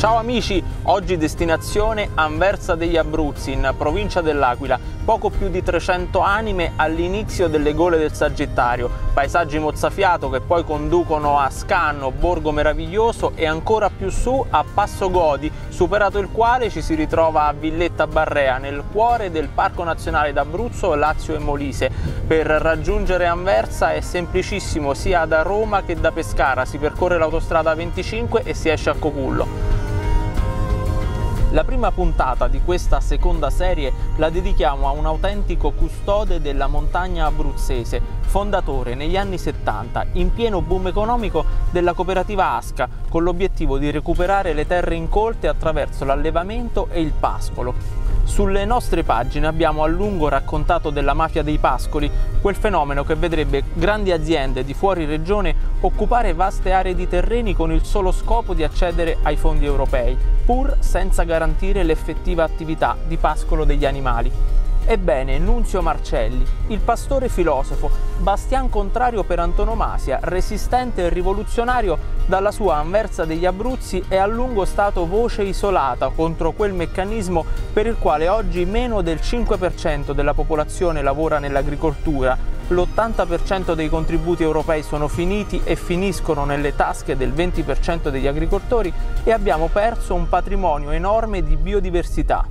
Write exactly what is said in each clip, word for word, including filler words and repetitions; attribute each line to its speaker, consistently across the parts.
Speaker 1: Ciao amici, oggi destinazione Anversa degli Abruzzi, in provincia dell'Aquila. Poco più di trecento anime all'inizio delle gole del Sagittario, paesaggi mozzafiato che poi conducono a Scanno, Borgo Meraviglioso e ancora più su a Passo Godi, superato il quale ci si ritrova a Villetta Barrea, nel cuore del Parco Nazionale d'Abruzzo, Lazio e Molise. Per raggiungere Anversa è semplicissimo sia da Roma che da Pescara, si percorre l'autostrada venticinque e si esce a Cocullo. La prima puntata di questa seconda serie la dedichiamo a un autentico custode della montagna abruzzese, fondatore negli anni settanta, in pieno boom economico, della cooperativa Asca, con l'obiettivo di recuperare le terre incolte attraverso l'allevamento e il pascolo. Sulle nostre pagine abbiamo a lungo raccontato della mafia dei pascoli, quel fenomeno che vedrebbe grandi aziende di fuori regione occupare vaste aree di terreni con il solo scopo di accedere ai fondi europei, pur senza garantire l'effettiva attività di pascolo degli animali. Ebbene, Nunzio Marcelli, il pastore filosofo, bastian contrario per antonomasia, resistente e rivoluzionario, dalla sua Anversa degli Abruzzi è a lungo stato voce isolata contro quel meccanismo per il quale oggi meno del cinque per cento della popolazione lavora nell'agricoltura, l'ottanta per cento dei contributi europei sono finiti e finiscono nelle tasche del venti per cento degli agricoltori e abbiamo perso un patrimonio enorme di biodiversità.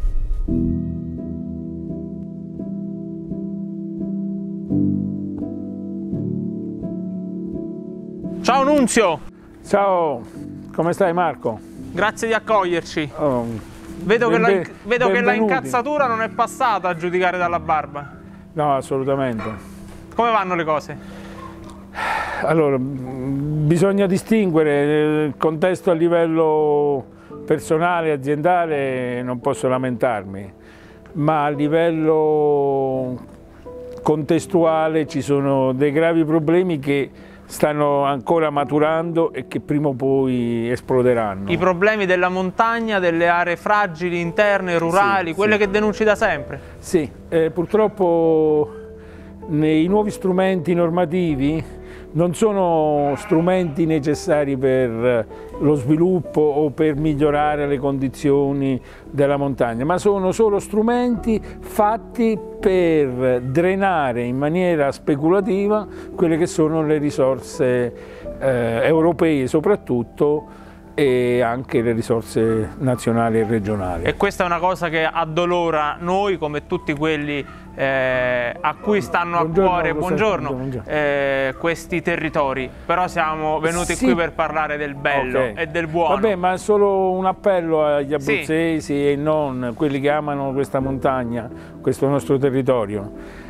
Speaker 1: Ciao Nunzio!
Speaker 2: Ciao, come stai Marco?
Speaker 1: Grazie di accoglierci.
Speaker 2: Oh,
Speaker 1: vedo che, la, vedo che la
Speaker 2: benvenuti.
Speaker 1: incazzatura non è passata a giudicare dalla barba.
Speaker 2: No, assolutamente.
Speaker 1: Come vanno le cose?
Speaker 2: Allora, bisogna distinguere il contesto a livello personale, aziendale, non posso lamentarmi, ma a livello contestuale ci sono dei gravi problemi che stanno ancora maturando e che prima o poi esploderanno.
Speaker 1: I problemi della montagna, delle aree fragili, interne, rurali,
Speaker 2: sì,
Speaker 1: quelle
Speaker 2: sì.
Speaker 1: che denunci da sempre?
Speaker 2: Sì, eh, purtroppo nei nuovi strumenti normativi non sono strumenti necessari per lo sviluppo o per migliorare le condizioni della montagna, ma sono solo strumenti fatti per drenare in maniera speculativa quelle che sono le risorse eh, europee soprattutto, e anche le risorse nazionali e regionali.
Speaker 1: E questa è una cosa che addolora noi come tutti quelli eh, a cui stanno
Speaker 2: buongiorno,
Speaker 1: a cuore, buongiorno,
Speaker 2: buongiorno.
Speaker 1: Eh, questi territori, però siamo venuti
Speaker 2: sì.
Speaker 1: qui per parlare del bello
Speaker 2: Okay.
Speaker 1: e del buono.
Speaker 2: Vabbè, ma solo un appello agli abruzzesi sì. e non, quelli che amano questa montagna, questo nostro territorio,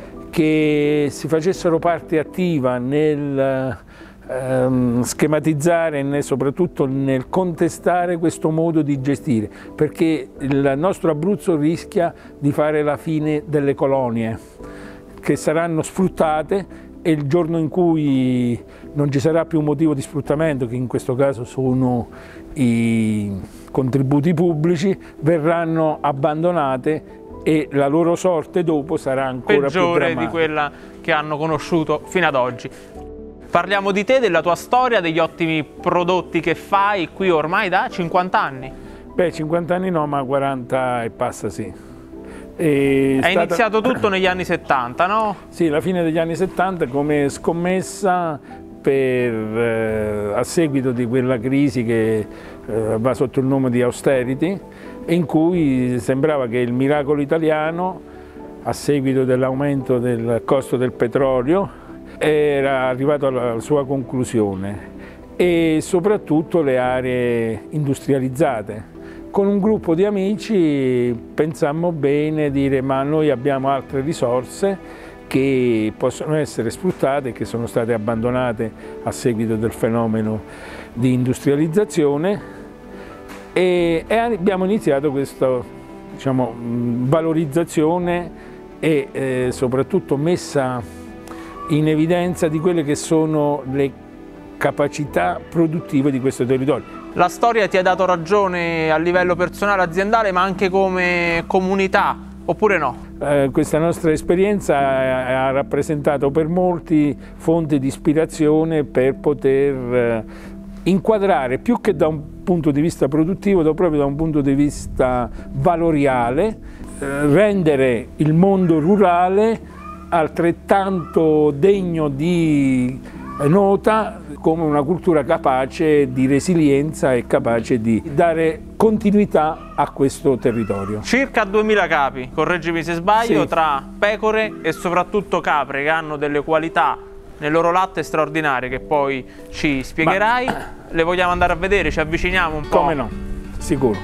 Speaker 2: che si facessero parte attiva nel Ehm, schematizzare e soprattutto nel contestare questo modo di gestire, perché il nostro Abruzzo rischia di fare la fine delle colonie che saranno sfruttate, e il giorno in cui non ci sarà più un motivo di sfruttamento, che in questo caso sono i contributi pubblici, verranno abbandonate e la loro sorte dopo sarà ancora più
Speaker 1: peggiore
Speaker 2: drammatica
Speaker 1: di quella che hanno conosciuto fino ad oggi. Parliamo di te, della tua storia, degli ottimi prodotti che fai qui ormai da cinquanta anni.
Speaker 2: Beh, cinquanta anni no, ma quaranta e passa sì. E
Speaker 1: È
Speaker 2: stata...
Speaker 1: iniziato tutto negli anni settanta, no?
Speaker 2: Sì, la fine degli anni settanta come scommessa per, eh, a seguito di quella crisi che eh, va sotto il nome di austerity, in cui sembrava che il miracolo italiano, a seguito dell'aumento del costo del petrolio, era arrivato alla sua conclusione, e soprattutto le aree industrializzate. Con un gruppo di amici pensammo bene dire: ma noi abbiamo altre risorse che possono essere sfruttate e che sono state abbandonate a seguito del fenomeno di industrializzazione, e, e abbiamo iniziato questa, diciamo, valorizzazione e eh, soprattutto messa in evidenza di quelle che sono le capacità produttive di questo territorio.
Speaker 1: La storia ti ha dato ragione a livello personale, aziendale, ma anche come comunità, oppure no?
Speaker 2: Eh, questa nostra esperienza ha, ha rappresentato per molti fonte di ispirazione per poter eh, inquadrare, più che da un punto di vista produttivo, proprio da un punto di vista valoriale, eh, rendere il mondo rurale altrettanto degno di nota come una cultura capace di resilienza e capace di dare continuità a questo territorio.
Speaker 1: Circa duemila capi, correggimi se sbaglio,
Speaker 2: sì,
Speaker 1: tra pecore e soprattutto capre che hanno delle qualità nel loro latte straordinarie che poi ci spiegherai. Ma... le vogliamo andare a vedere? Ci avviciniamo un po'?
Speaker 2: Come no, sicuro.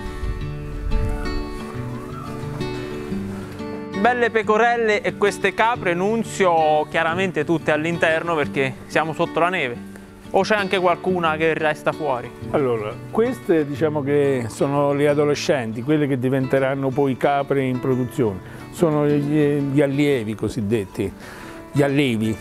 Speaker 1: Belle pecorelle e queste capre, Nunzio, chiaramente tutte all'interno perché siamo sotto la neve. O c'è anche qualcuna che resta fuori?
Speaker 2: Allora, queste diciamo che sono le adolescenti, quelle che diventeranno poi capre in produzione. Sono gli, gli allievi cosiddetti, gli allievi.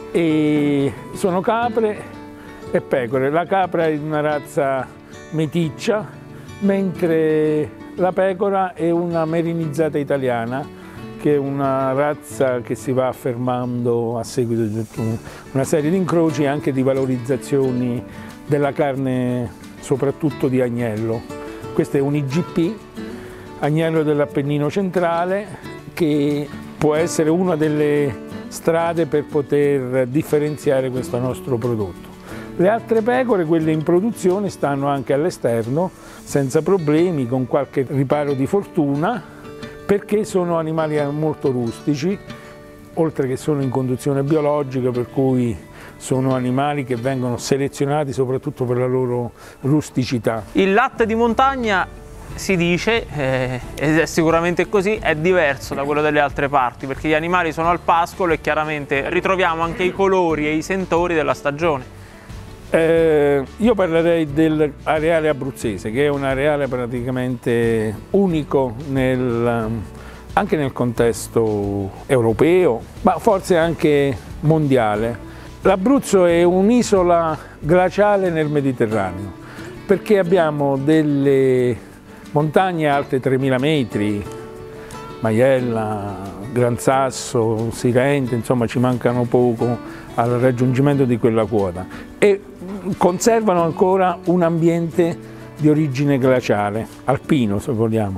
Speaker 2: E sono capre e pecore. La capra è una razza meticcia, mentre la pecora è una merinizzata italiana, che è una razza che si va affermando a seguito di una serie di incroci e anche di valorizzazioni della carne, soprattutto di agnello. Questo è un I G P, agnello dell'Appennino centrale, che può essere una delle strade per poter differenziare questo nostro prodotto. Le altre pecore, quelle in produzione, stanno anche all'esterno, senza problemi, con qualche riparo di fortuna, perché sono animali molto rustici, oltre che sono in conduzione biologica, per cui sono animali che vengono selezionati soprattutto per la loro rusticità.
Speaker 1: Il latte di montagna, si dice, eh, ed è sicuramente così, è diverso da quello delle altre parti, perché gli animali sono al pascolo e chiaramente ritroviamo anche i colori e i sentori della stagione.
Speaker 2: Eh, io parlerei dell'areale abruzzese, che è un areale praticamente unico nel, anche nel contesto europeo, ma forse anche mondiale. L'Abruzzo è un'isola glaciale nel Mediterraneo, perché abbiamo delle montagne alte tremila metri, Maiella, Gran Sasso, Sirente, insomma ci mancano poco al raggiungimento di quella quota, e conservano ancora un ambiente di origine glaciale, alpino se vogliamo.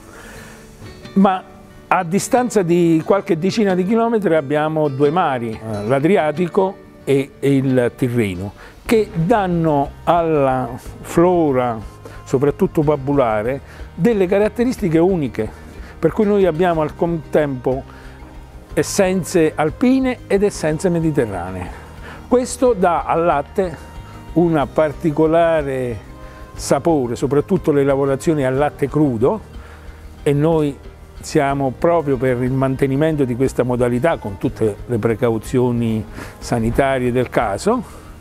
Speaker 2: Ma a distanza di qualche decina di chilometri abbiamo due mari, l'Adriatico e il Tirreno, che danno alla flora, soprattutto babulare, delle caratteristiche uniche, per cui noi abbiamo al contempo essenze alpine ed essenze mediterranee. Questo dà al latte un particolare sapore, soprattutto le lavorazioni al latte crudo, e noi siamo proprio per il mantenimento di questa modalità con tutte le precauzioni sanitarie del caso,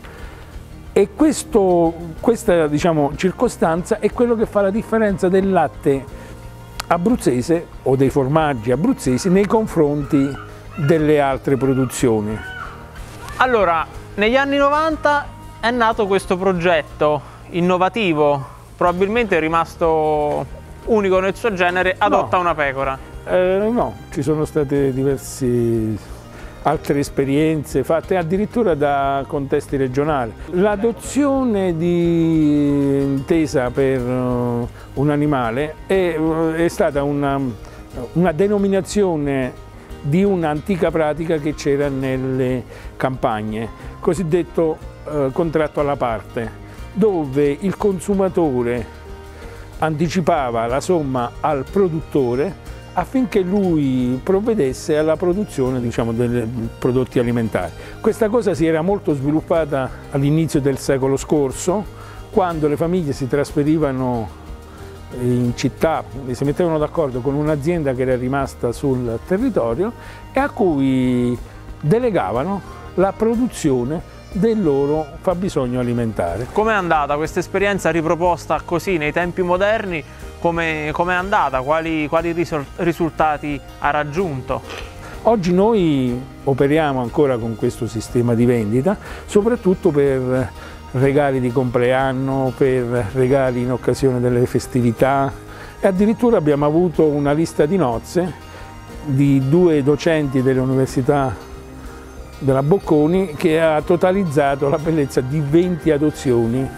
Speaker 2: e questo, questa diciamo, circostanza è quello che fa la differenza del latte abruzzese o dei formaggi abruzzesi nei confronti delle altre produzioni.
Speaker 1: Allora, negli anni novanta è nato questo progetto innovativo, probabilmente è rimasto unico nel suo genere, Adotta
Speaker 2: no.
Speaker 1: una pecora.
Speaker 2: Eh, no, ci sono state diverse altre esperienze fatte addirittura da contesti regionali. L'adozione di intesa per uh, un animale è, uh, è stata una, una denominazione di un'antica pratica che c'era nelle campagne, cosiddetto uh, contratto alla parte, dove il consumatore anticipava la somma al produttore affinché lui provvedesse alla produzione, diciamo, dei prodotti alimentari. Questa cosa si era molto sviluppata all'inizio del secolo scorso, quando le famiglie si trasferivano in città e si mettevano d'accordo con un'azienda che era rimasta sul territorio e a cui delegavano la produzione del loro fabbisogno alimentare.
Speaker 1: Com'è andata questa esperienza riproposta così nei tempi moderni? Come è andata? Quali, quali risultati ha raggiunto?
Speaker 2: Oggi noi operiamo ancora con questo sistema di vendita, soprattutto per regali di compleanno, per regali in occasione delle festività, e addirittura abbiamo avuto una lista di nozze di due docenti dell'Università della Bocconi che ha totalizzato la bellezza di venti adozioni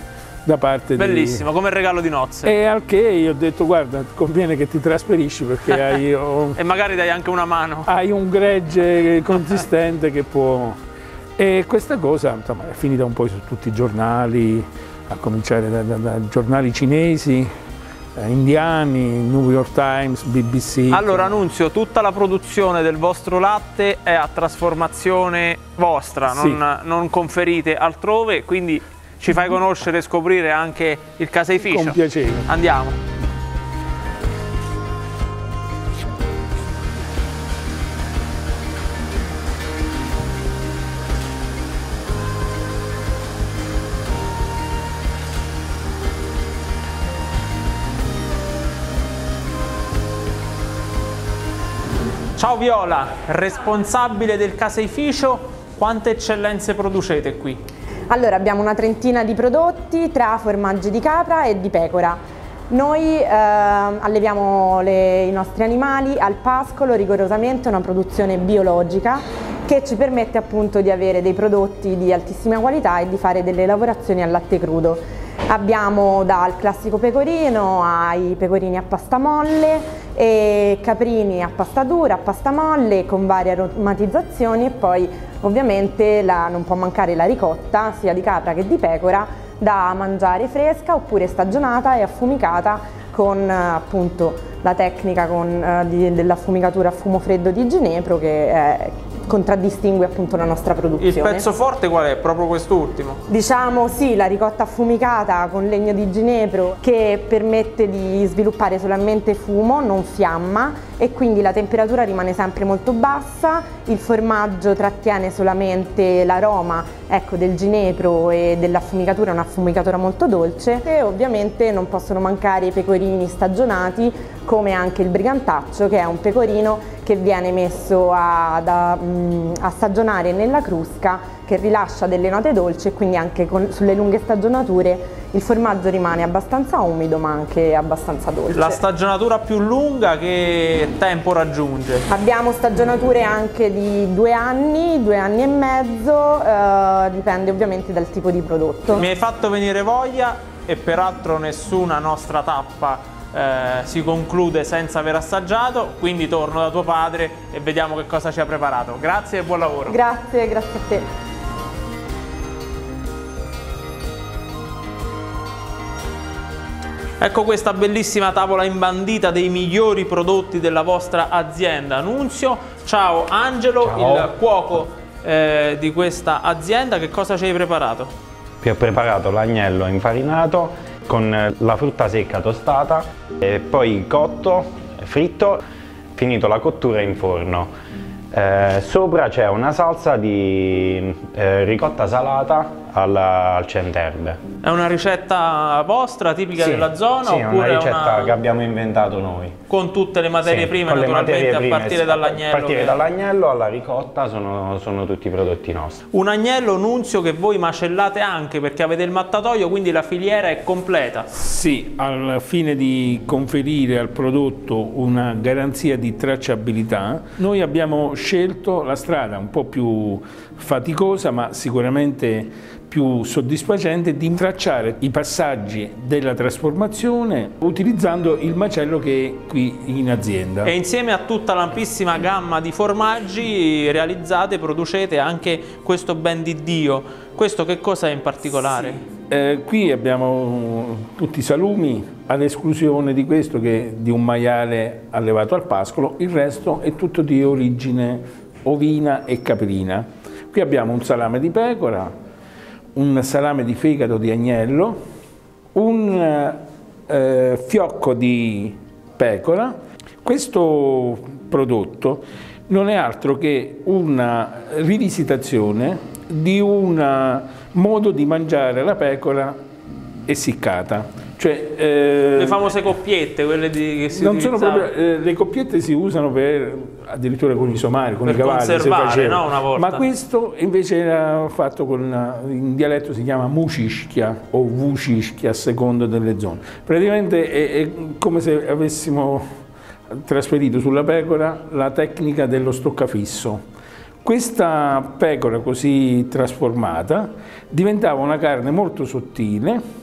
Speaker 2: da parte
Speaker 1: Bellissimo,
Speaker 2: di...
Speaker 1: Bellissimo, come regalo di nozze.
Speaker 2: E al che io ho detto guarda, conviene che ti trasferisci perché hai... oh,
Speaker 1: e magari dai anche una mano.
Speaker 2: Hai un gregge consistente che può... E questa cosa insomma, è finita un po' su tutti i giornali, a cominciare da, da, da giornali cinesi, eh, indiani, New York Times, B B C.
Speaker 1: Allora Nunzio, tutta la produzione del vostro latte è a trasformazione vostra,
Speaker 2: sì.
Speaker 1: non, non conferite altrove, quindi ci fai conoscere e scoprire anche il caseificio.
Speaker 2: Con piacere.
Speaker 1: Andiamo. Ciao Viola, responsabile del caseificio, quante eccellenze producete qui?
Speaker 3: Allora abbiamo una trentina di prodotti tra formaggi di capra e di pecora. Noi eh, alleviamo le, i nostri animali al pascolo, rigorosamente una produzione biologica che ci permette appunto di avere dei prodotti di altissima qualità e di fare delle lavorazioni al latte crudo. Abbiamo dal classico pecorino ai pecorini a pasta molle e caprini a pasta dura, a pasta molle con varie aromatizzazioni e poi ovviamente la, non può mancare la ricotta sia di capra che di pecora da mangiare fresca oppure stagionata e affumicata con appunto la tecnica con, eh, dell'affumicatura a fumo freddo di Ginepro che è contraddistingue appunto la nostra produzione.
Speaker 1: Il pezzo forte qual è? Proprio quest'ultimo?
Speaker 3: Diciamo sì, la ricotta affumicata con legno di ginepro che permette di sviluppare solamente fumo, non fiamma e quindi la temperatura rimane sempre molto bassa, il formaggio trattiene solamente l'aroma ecco, del ginepro e dell'affumicatura, un'affumicatura molto dolce e ovviamente non possono mancare i pecorini stagionati come anche il brigantaccio che è un pecorino che viene messo a, da, mh, a stagionare nella crusca che rilascia delle note dolci e quindi anche con, sulle lunghe stagionature il formaggio rimane abbastanza umido ma anche abbastanza dolce.
Speaker 1: La stagionatura più lunga che tempo raggiunge?
Speaker 3: Abbiamo stagionature anche di due anni, due anni e mezzo, eh, dipende ovviamente dal tipo di prodotto.
Speaker 1: Mi hai fatto venire voglia e peraltro nessuna nostra tappa Eh, si conclude senza aver assaggiato, quindi torno da tuo padre e vediamo che cosa ci ha preparato. Grazie e buon lavoro.
Speaker 3: Grazie, grazie a te.
Speaker 1: Ecco questa bellissima tavola imbandita dei migliori prodotti della vostra azienda. Nunzio, ciao Angelo,
Speaker 4: ciao.
Speaker 1: Il cuoco eh, di questa azienda, che cosa ci hai preparato?
Speaker 4: Vi ho preparato l'agnello infarinato con la frutta secca tostata e poi cotto, fritto, finito la cottura in forno. Eh, sopra c'è una salsa di eh, ricotta salata alla, al centerbe.
Speaker 1: È una ricetta vostra, tipica
Speaker 4: sì,
Speaker 1: della zona?
Speaker 4: Sì,
Speaker 1: oppure
Speaker 4: è una ricetta
Speaker 1: una...
Speaker 4: che abbiamo inventato noi.
Speaker 1: Con tutte le materie
Speaker 4: sì,
Speaker 1: prime
Speaker 4: con le
Speaker 1: naturalmente
Speaker 4: materie prime,
Speaker 1: a partire dall'agnello?
Speaker 4: A partire
Speaker 1: che...
Speaker 4: dall'agnello alla ricotta sono, sono tutti prodotti nostri.
Speaker 1: Un agnello, Nunzio, che voi macellate anche perché avete il mattatoio, quindi la filiera è completa?
Speaker 2: Sì, al fine di conferire al prodotto una garanzia di tracciabilità, noi abbiamo scelto la strada un po' più faticosa ma sicuramente più soddisfacente di tracciare i passaggi della trasformazione utilizzando il macello che è qui in azienda.
Speaker 1: E insieme a tutta l'ampissima gamma di formaggi realizzate, producete anche questo ben di Dio. Questo che cosa è in particolare?
Speaker 2: Sì. Eh, qui abbiamo tutti i salumi, ad esclusione di questo che è di un maiale allevato al pascolo, il resto è tutto di origine ovina e caprina. Qui abbiamo un salame di pecora, un salame di fegato di agnello, un eh, fiocco di pecora. Questo prodotto non è altro che una rivisitazione di un modo di mangiare la pecora essiccata. Cioè, eh,
Speaker 1: le famose coppiette, quelle di, che si
Speaker 2: non sono
Speaker 1: utilizzavano.
Speaker 2: proprio, eh, le coppiette si usano per, addirittura con i somari, con
Speaker 1: per
Speaker 2: i cavalli,
Speaker 1: conservare, no, una volta.
Speaker 2: Ma questo invece era fatto con, in dialetto si chiama mucischia o vucischia a seconda delle zone. Praticamente è, è come se avessimo trasferito sulla pecora la tecnica dello stoccafisso. Questa pecora così trasformata diventava una carne molto sottile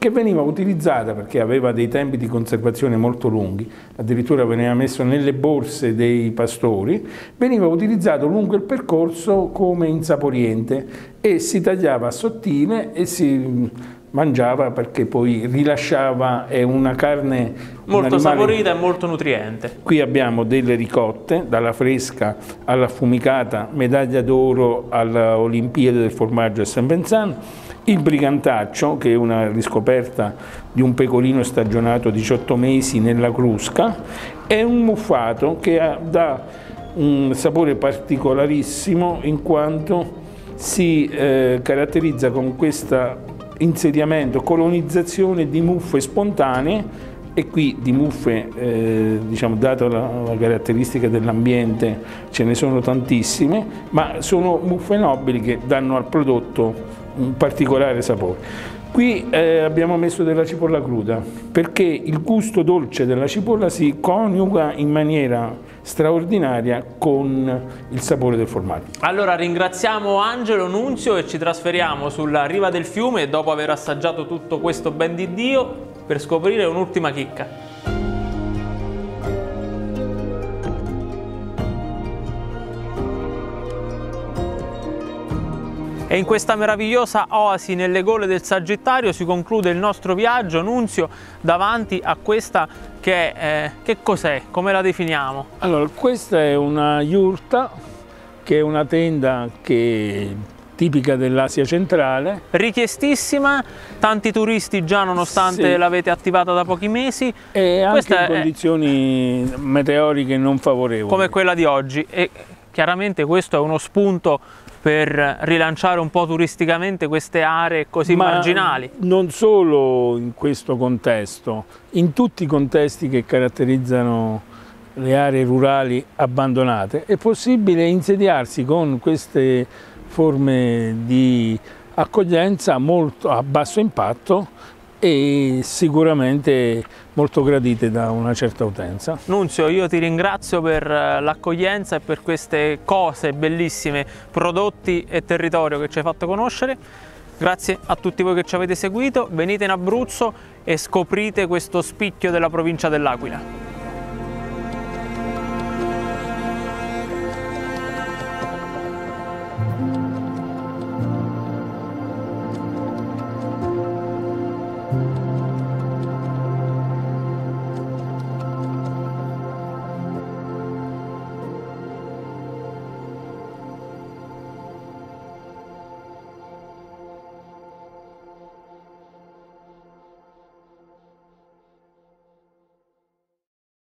Speaker 2: che veniva utilizzata perché aveva dei tempi di conservazione molto lunghi, addirittura veniva messo nelle borse dei pastori, veniva utilizzato lungo il percorso come insaporiente e si tagliava a sottile e si mangiava perché poi rilasciava, è una carne
Speaker 1: molto
Speaker 2: un
Speaker 1: saporita e molto nutriente.
Speaker 2: Qui abbiamo delle ricotte, dalla fresca all'affumicata, medaglia d'oro alle Olimpiadi del formaggio a Saint-Vincent, il brigantaccio, che è una riscoperta di un pecorino stagionato diciotto mesi nella crusca, e un muffato che ha, dà un sapore particolarissimo in quanto si eh, caratterizza con questo insediamento, colonizzazione di muffe spontanee, e qui di muffe, eh, diciamo, dato la, la caratteristica dell'ambiente, ce ne sono tantissime, ma sono muffe nobili che danno al prodotto un particolare sapore. Qui eh, abbiamo messo della cipolla cruda, perché il gusto dolce della cipolla si coniuga in maniera straordinaria con il sapore del formaggio.
Speaker 1: Allora ringraziamo Angelo, Nunzio, e ci trasferiamo sulla riva del fiume dopo aver assaggiato tutto questo ben di Dio per scoprire un'ultima chicca. E in questa meravigliosa oasi nelle gole del Sagittario si conclude il nostro viaggio. Nunzio, davanti a questa che, eh, che cos'è? Come la definiamo?
Speaker 2: Allora, questa è una yurta, che è una tenda che tipica dell'Asia centrale.
Speaker 1: Richiestissima, tanti turisti già nonostante sì. l'avete attivata da pochi mesi.
Speaker 2: E anche
Speaker 1: questa
Speaker 2: in
Speaker 1: è...
Speaker 2: condizioni meteoriche non favorevoli.
Speaker 1: Come quella di oggi. E chiaramente questo è uno spunto per rilanciare un po' turisticamente queste aree così
Speaker 2: Ma
Speaker 1: marginali.
Speaker 2: Non solo in questo contesto, in tutti i contesti che caratterizzano le aree rurali abbandonate è possibile insediarsi con queste forme di accoglienza molto a basso impatto e sicuramente molto gradite da una certa utenza.
Speaker 1: Nunzio, io ti ringrazio per l'accoglienza e per queste cose bellissime, prodotti e territorio che ci hai fatto conoscere. Grazie a tutti voi che ci avete seguito, venite in Abruzzo e scoprite questo spicchio della provincia dell'Aquila.